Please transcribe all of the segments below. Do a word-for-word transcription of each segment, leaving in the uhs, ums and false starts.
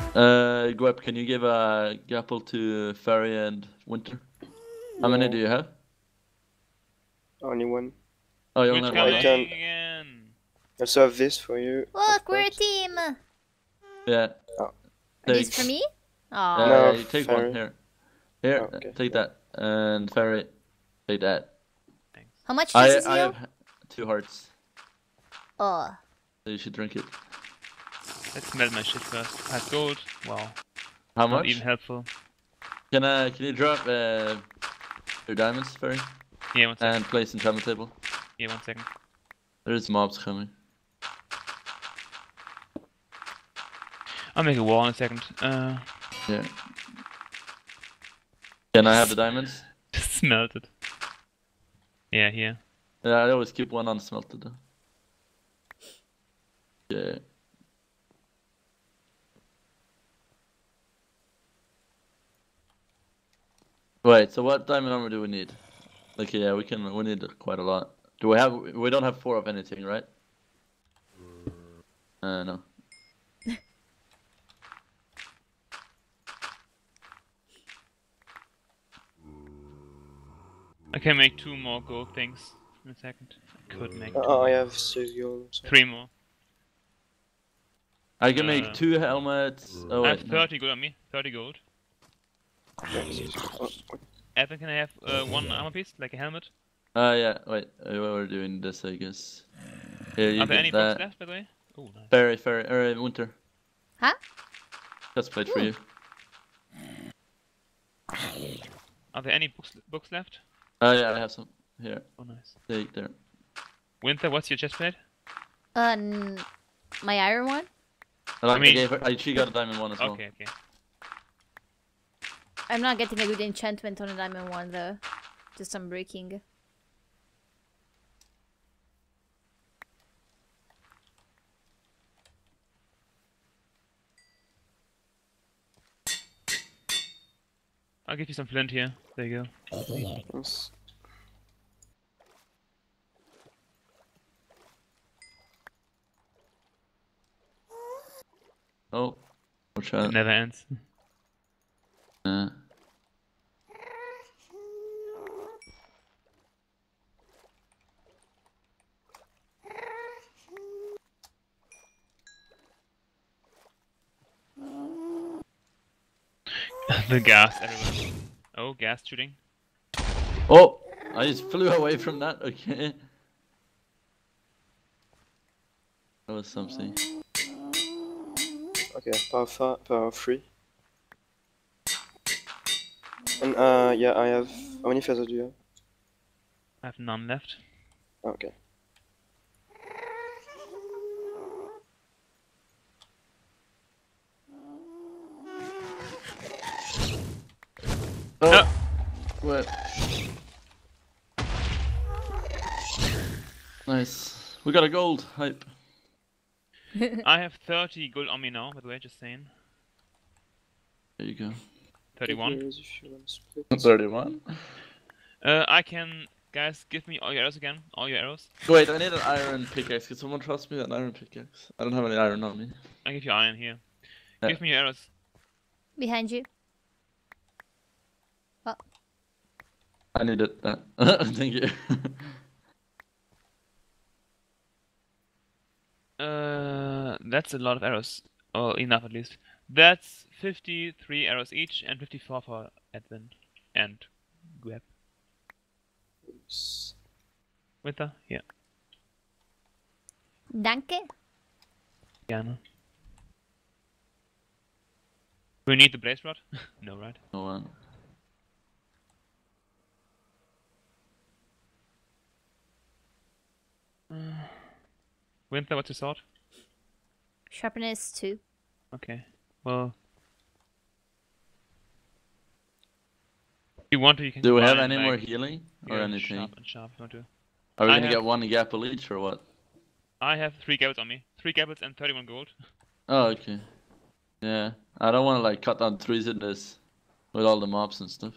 Uh, Gweb, can you give a Gapple to Fairy and Winter? How many do you have? Only one. Oh, you Which only have one. I coming can- again? I also have this for you. Look, of we're a course. team. Are Yeah. Oh. these Take- for me? Yeah, Aw. No, yeah, you take Fairy. one here. Here, Oh, okay. take that. And Fairy, take that. Thanks. How much I, does this I heal? have two hearts, Oh. so you should drink it. Let's melt my shit first. I have gold. Wow. How Not much? even helpful. Can uh, can you drop uh, your diamonds, Fairy? Yeah, one second. And place enchantment table? Yeah, one second. There's mobs coming. I'll make a wall in a second. Uh, Yeah. Can I have the diamonds? smelt it. Yeah, here. Yeah, I always keep one unsmelted though. Yeah. Wait, so what diamond armor do we need? Okay, yeah, we can. We need quite a lot. Do we have? We don't have four of anything, right? Uh, no. I can make two more gold things in a second. I could make two. Oh, I have six gold. So. Three more. I can Uh, make two helmets. Oh I wait, have no. thirty gold on me. thirty gold. Oh, Evan, can I have uh, one armor piece, like a helmet? Uh, yeah. Wait, uh, we're doing this, I guess. Here, you Are there any get books that. left, by the way? Oh, nice. Fairy, fairy, or Winter. Huh? That's played for you. Are there any books books left? Oh yeah, I have some. Here, Oh, nice. take there. Winter, what's your chest plate? Uh, n- my iron one? I, like, I mean- gave her. I, she got a diamond one as well. Okay, okay. I'm not getting a good enchantment on a diamond one though. Just some breaking. I'll give you some flint here. There you go. yes. Oh, watch It out. never ends. Uh, The gas everywhere. Oh, gas shooting. oh, I just flew away from that. Okay. That was something. Okay, power five, power three. And uh, yeah, I have. How many feathers do you have? I have none left. Okay. Oh, No. what? Nice. We got a gold hype. I have thirty gold on me now, by the way, just saying. There you go. thirty-one. Here's if you want to split. Thirty-one. Uh, I can... Guys, give me all your arrows again. All your arrows. Wait, I need an iron pickaxe. Can someone trust me? An iron pickaxe. I don't have any iron on me. I give you iron here. Yeah. Give me your arrows. Behind you. I needed that. Thank you. Uh, that's a lot of arrows. Oh, enough at least. That's fifty-three arrows each and fifty-four for Edwin and Gweb. Oops. Winter? Yeah, Danke. gerne. We need the blaze rod? No, right? No one. Winter, what's your sword? Sharpness two. Okay, well... If you want to, you can Do we have combine, any more like, healing or yeah, anything? Sharp and sharp, if you want to. Are we I gonna have- get one gapple each or what? I have three gables on me. Three gables and thirty-one gold. Oh, okay. Yeah, I don't want to like cut down trees in this with all the mobs and stuff.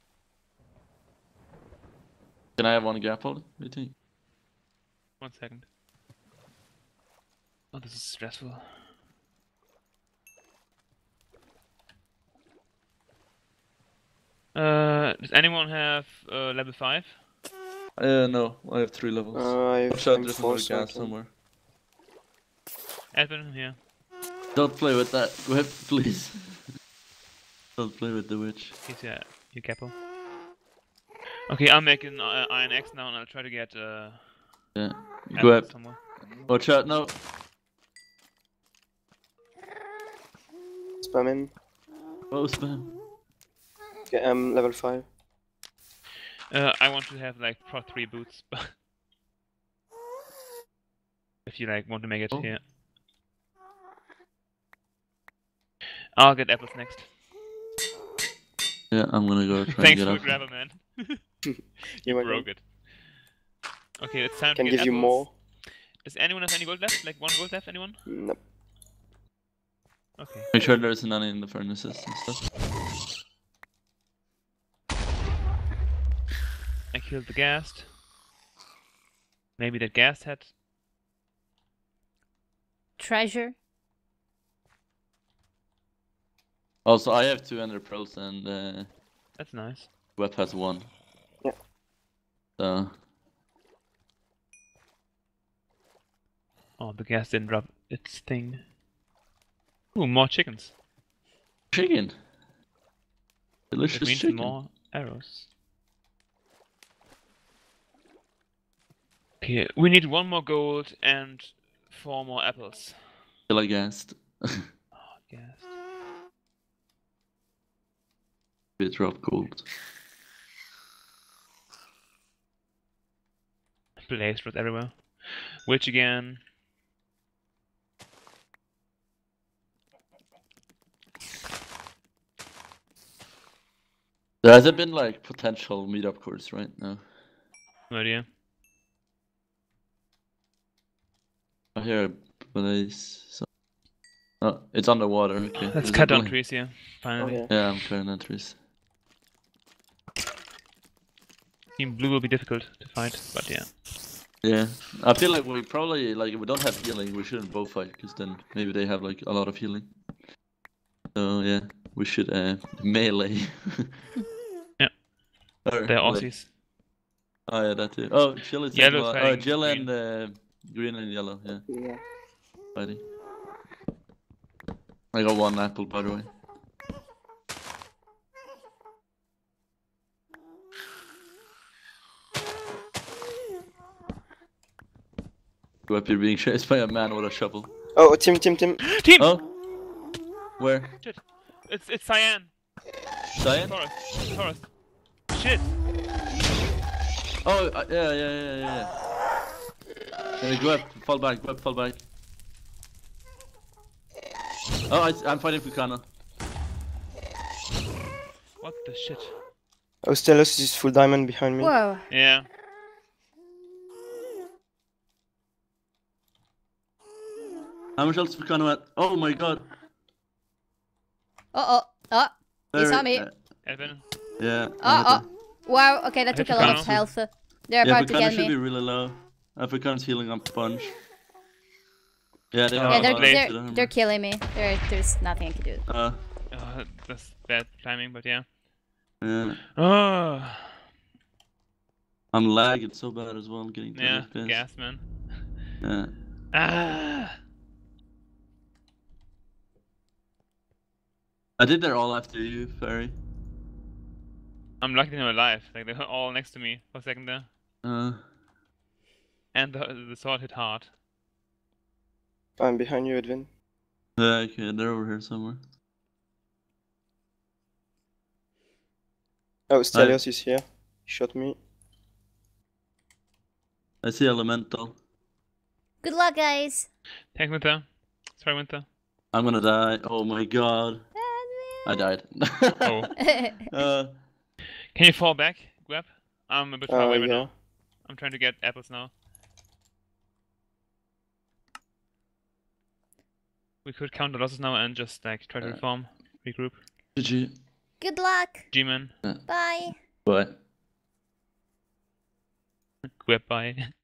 Can I have one gapple? Do you think? One second. Oh, this is stressful. Uh, does anyone have uh, level five? Uh, no, I have three levels. Uh, I have Watch out, M there's four, another so I gas can- somewhere. Edwin, here. Don't play with that. Go ahead, please. Don't play with the witch. He's yeah, you capo. Okay, I'll make an uh, Iron X now, and I'll try to get uh. Yeah. Edwin Go ahead. somewhere. Watch out, no. Spam in. Oh, spam. Okay, I'm level five. Uh, I want to have like Pro three boots, but if you like want to make it Oh. here, I'll get apples next. Yeah, I'm gonna go try and Thanks get for the up. grabber, man. you You're welcome. broke it. Okay, it's time Can to get give you apples. more. Does anyone have any gold left? Like one gold left? Anyone? Nope. Okay. Make sure there's none in the furnaces and stuff. I killed the ghast. Maybe that ghast had. Treasure. Also, I have two ender pearls and uh, That's nice. Web has one. Yeah. So, Oh, the ghast didn't drop its thing. Ooh, more chickens. chicken. That Delicious means chicken. more arrows. Okay, we need one more gold and four more apples. Till I gassed. Oh, ghast. We drop gold. Blaze rod everywhere. Which again? There hasn't been like potential meetup course right now. No idea. I hear a blaze. So... Oh, it's underwater. Okay. Let's There's a cut down bla- trees here. Finally. Okay. Yeah, I'm cutting down trees. Team blue will be difficult to fight, but yeah. Yeah, I feel like we probably like if we don't have healing, we shouldn't both fight because then maybe they have like a lot of healing. So yeah, we should uh, melee. Yeah. Or, They're wait. Aussies. Oh yeah, that too. Oh, Jill is Yellow's taking a lot- Oh, fighting Jill green. and uh, green and yellow. Yeah, Yeah. fighting. I got one apple by the way. Go up here being chased by a man with a shovel. Oh, team, team, team. Team! Oh, where? Shit! It's it's Cyan! Cyan? Forest! Forest! Shit! Oh, uh, yeah, yeah, yeah, yeah. yeah. Go up, fall back, go up, fall back. Oh, I, I'm fighting Fukano. What the shit? Oh, Stelos is full diamond behind me. Whoa. Yeah. How much else Fukano at? Oh my god. Uh oh. Oh. He saw Very- me. uh, Edwin? yeah. I had Oh, to- oh. Wow. Okay, that I took a hit lot Fukano. of health. They're Yeah, about to Fukano get should me. be really low. Uh, Fukano's healing up a bunch. Yeah, they Oh, have Yeah, a they're lot Blade. of they're, armor. they're killing me. There, there's nothing I can do. Uh, Uh, that's bad timing, but yeah. yeah. Oh, I'm lagging so bad as well, getting to yeah, F P S. gas man. Yeah. Ah, I think they're all after you, Ferry. I'm lucky they're alive. Like they were all next to me for a second there, Uh, and the the sword hit hard. I'm behind you, Edwin. yeah, okay, they're over here somewhere. Oh, Stelios is here. He shot me. I see Elemental. Good luck, guys. Thanks, Winter. Sorry, Winter. I'm gonna die. Oh my god. I died. Oh. uh, Can you fall back, Gweb? I'm a bit far Uh, away right yeah. now. I'm trying to get apples now. We could count the losses now and just like try to Uh. reform, regroup. G G. Good luck. G-man, Bye. Bye. Gweb, bye.